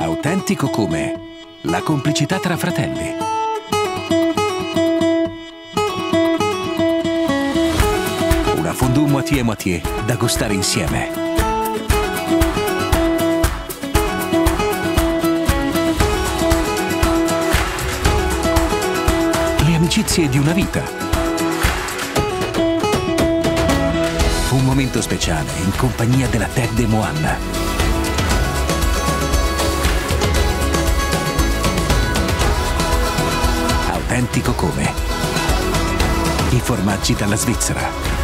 Autentico come la complicità tra fratelli. Una fondue moitié-moitié da gustare insieme. Le amicizie di una vita. Un momento speciale in compagnia della Tech de Moanna. Autentico come i formaggi dalla Svizzera.